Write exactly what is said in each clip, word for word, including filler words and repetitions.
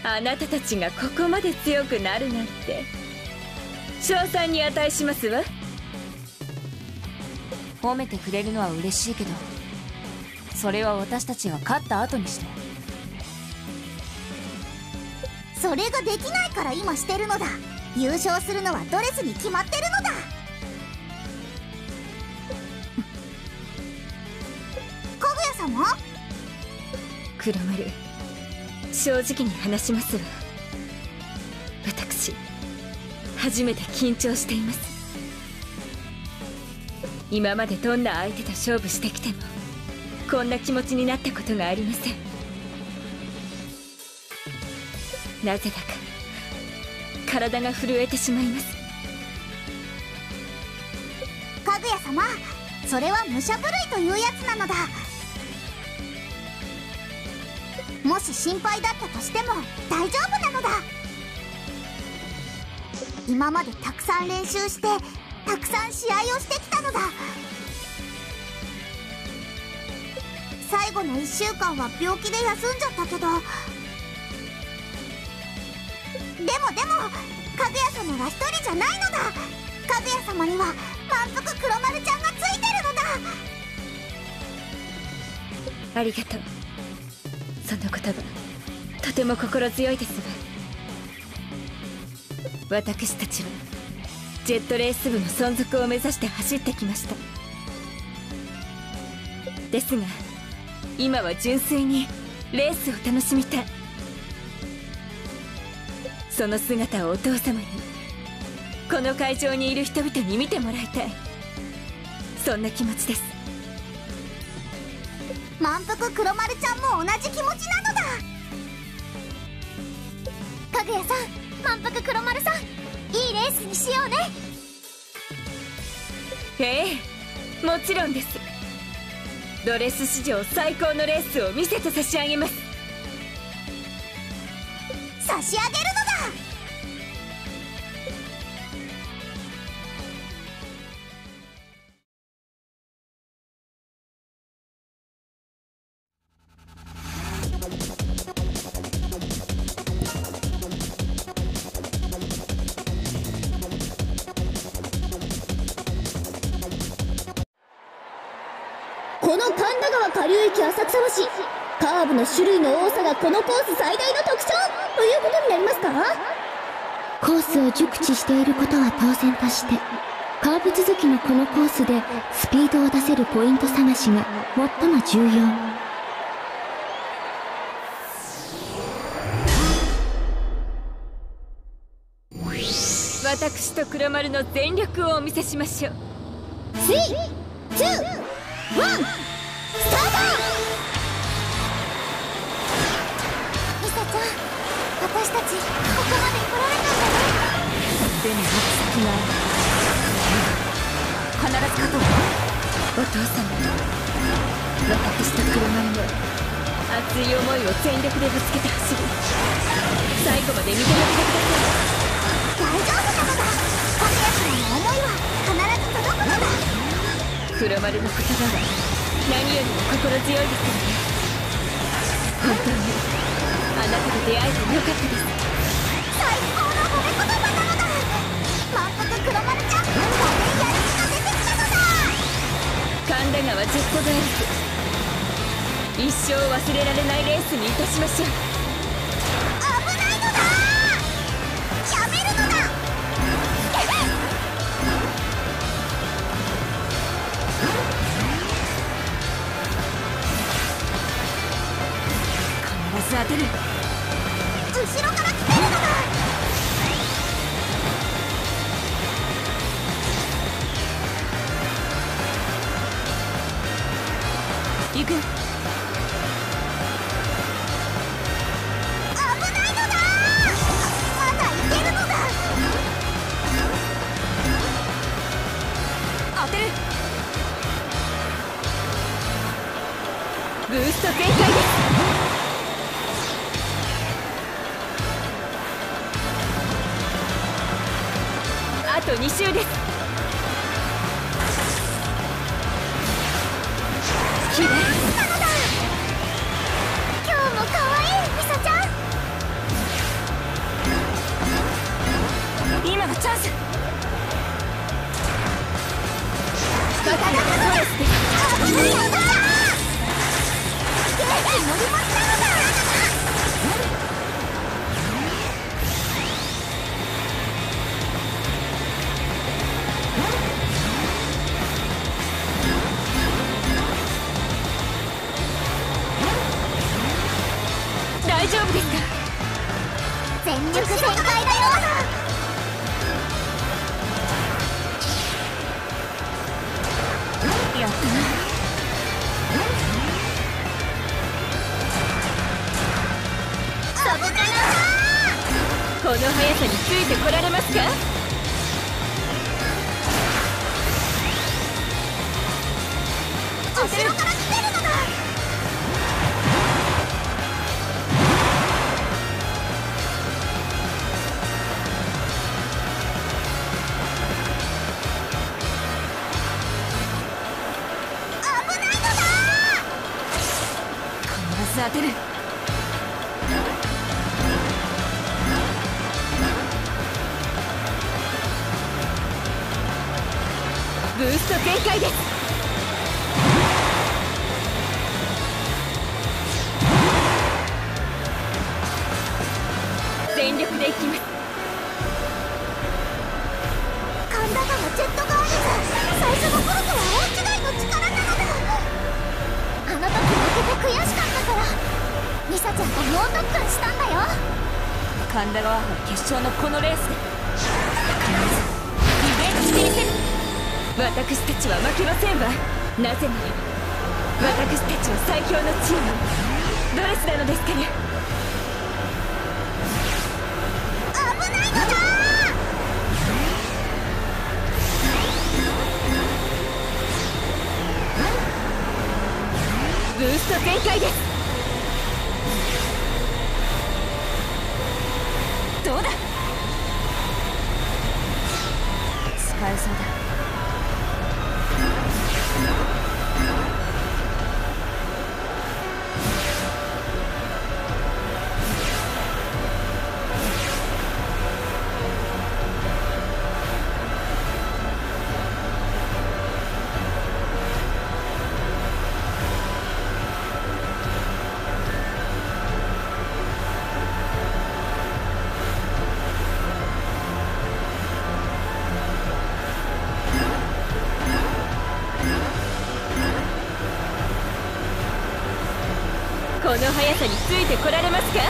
あなたたちがここまで強くなるなんて称賛に値しますわ。 褒めてくれるのは嬉しいけど、それは私たちが勝った後にして。 それができないから今してるのだ。優勝するのはドレスに決まってるのだ。かぐや様。 黒丸、正直に話しますわ。私初めて緊張しています。今までどんな相手と勝負してきてもこんな気持ちになったことがありません。なぜだか体が震えてしまいます。 かぐや様、それは武者震いというやつなのだ。もし心配だったとしても大丈夫なのだ。今までたくさん練習してたくさん試合をしてきたのだ。最後のいっしゅうかんは病気で休んじゃったけど、でもでもかぐや様は一人じゃないのだ。かぐや様には満腹黒丸ちゃんがついてるのだ。 ありがとう。その言葉とても心強いですわ。私たちはジェットレース部の存続を目指して走ってきました。ですが今は純粋にレースを楽しみたい。その姿をお父様に、この会場にいる人々に見てもらいたい、そんな気持ちです。 満腹黒丸ちゃんも同じ気持ちなのだ。かぐやさん、満腹黒丸さん、いいレースにしようね。 ええ、もちろんです。ドレス史上最高のレースを見せて差し上げます。 差し上げるのだ。 この神田川下流域浅草橋、カーブの種類の多さがこのコース最大の特徴ということになりますか。 コースを熟知していることは当然として、カーブ続きのこのコースでスピードを出せるポイント探しが最も重要。 私と黒丸の全力をお見せしましょう。 スリー、ツー、ワン、スタート。 リサちゃん、私たちここまで来られたんだね。 でもまだ先がある。必ず勝とう。お父様、私と黒丸の熱い思いを全力でぶつけて走る。最後まで見届けてください。 大丈夫なのだ。かぐや様の思いは必ず届くのだ。 黒丸の言葉は何よりも心強いですよね。本当にあなたと出会えてよかったです。 最高の褒め言葉なのだ。満腹黒丸ちゃん、これやる気が出てきたのだ。 神田川ジェットガールズ、一生忘れられないレースにいたしましょう。 危ないのだ。やめるのだ。 必ず当てる。 後ろから来てるのだ。 行く。 危ないのだ。まだいけるのだ。 当てる。ブースト全開です。あとに周です。 綺麗なのだ。今日も可愛いミサちゃん。 全力全開だよ。 やったな。 そこかな。 この速さについてこられますか？ 後ろから来てるのだ。危ないのだ。 必ず当てる。 ブースト全開です。全力でいきます。 神田川ジェットガールズ、最初の頃とは大違いの力なのだ。あの時負けて悔しかったからミサちゃんと猛特訓したんだよ。 神田川杯決勝のこのレースで必ずリベンジしてみせる。 私たちは負けませんわ。なぜなら私たちは最強のチームドレスなのですから。 危ないのだ。 ブースト全開です。どうだ。 使えそうだ。 この速さについてこられますか？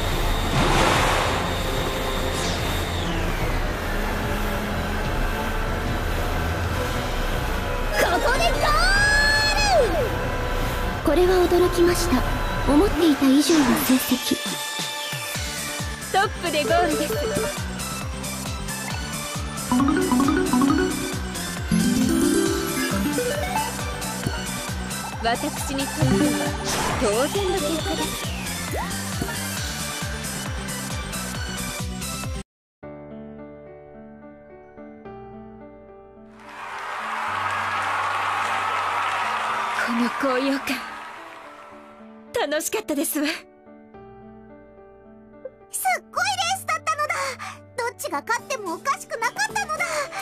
ここでゴール。 これは驚きました。思っていた以上の成績。 トップでゴールです。私にとっては当然の結果です。この高揚感楽しかったですわ。 すっごいレースだったのだ。どっちが勝ってもおかしくなかったのだ。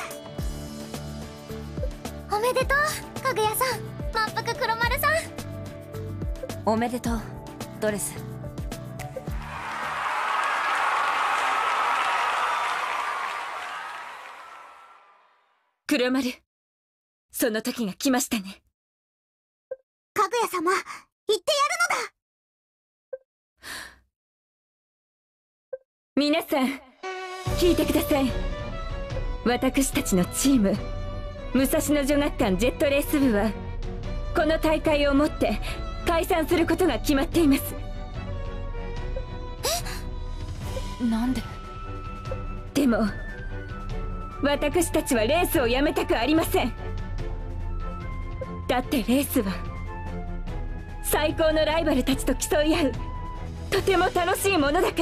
おめでとうかぐやさん、満腹黒丸さん。 おめでとうドレス。 黒丸、その時が来ましたね。 かぐや様、言ってやるのだ。 皆さん聞いてください。私たちのチーム武蔵野女学館ジェットレース部はこの大会をもって解散することが決まっています。 え、なんで？ でも私たちはレースをやめたくありません。だってレースは最高のライバルたちと競い合うとても楽しいものだから。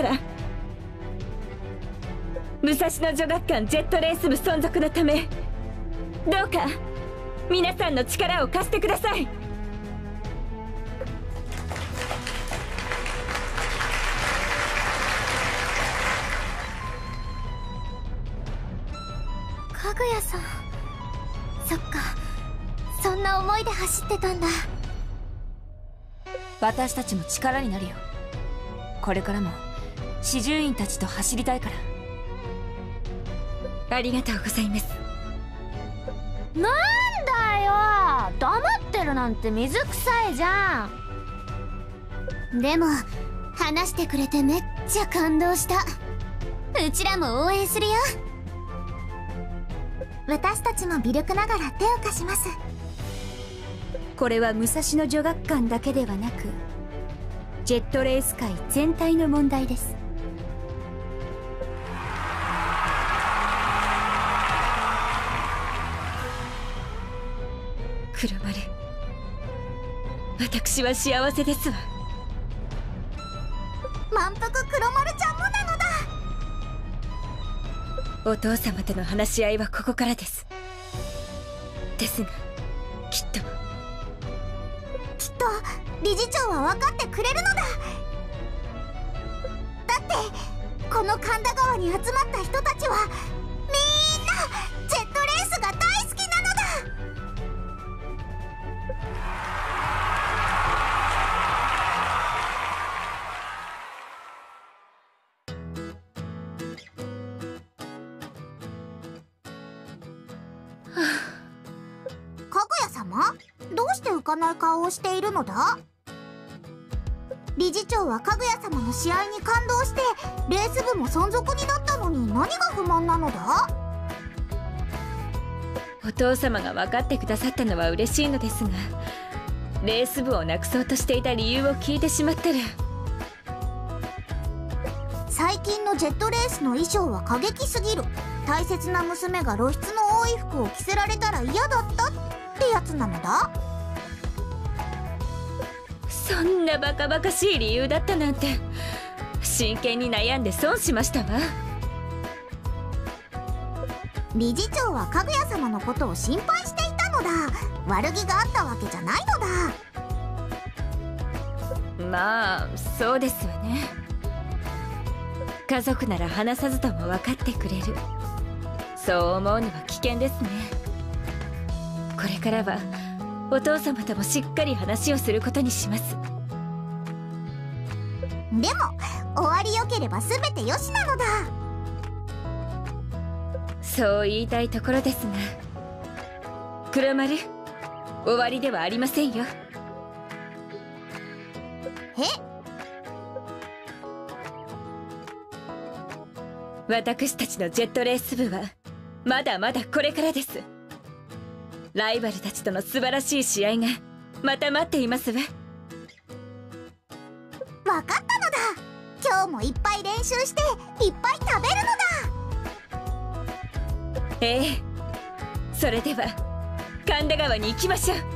武蔵野女学館ジェットレース部存続のためどうか皆さんの力を貸してください。 かぐやさん、そっか、そんな思いで走ってたんだ。 私たちも力になるよ。これからも四十院たちと走りたいから。 ありがとうございます。 なんだよ、黙ってるなんて水臭いじゃん。でも話してくれてめっちゃ感動した。 うちらも応援するよ。私たちも微力ながら手を貸します。 これは武蔵野女学館だけではなくジェットレース界全体の問題です。 黒丸、私は幸せですわ。 満腹黒丸ちゃんもなのだ。 お父様との話し合いはここからです。ですがきっときっと理事長は分かってくれるのだ。だってこの神田川に集まった人たちはみんなジェットレースが大好きなのだ。かぐや様、どうして浮かない顔をしているのだ。理事長はかぐや様の試合に感動してレース部も存続になったのに何が不満なのだ。 お父様が分かってくださったのは嬉しいのですが、レース部をなくそうとしていた理由を聞いてしまったら。 最近のジェットレースの衣装は過激すぎる。大切な娘が露出の多い服を着せられたら嫌だったってやつなのだ。 そんなバカバカしい理由だったなんて、真剣に悩んで損しましたわ。 理事長はかぐや様のことを心配していたのだ。悪気があったわけじゃないのだ。 まあそうですわね。家族なら話さずとも分かってくれる、そう思うのは危険ですね。これからはお父様ともしっかり話をすることにします。 でも終わりよければ全てよしなのだ。 そう言いたいところですが、黒丸、終わりではありませんよ。 え？ 私たちのジェットレース部はまだまだこれからです。ライバルたちとの素晴らしい試合がまた待っていますわ。 わかったのだ。今日もいっぱい練習していっぱい食べるのだ。 ええ、それでは神田川に行きましょう。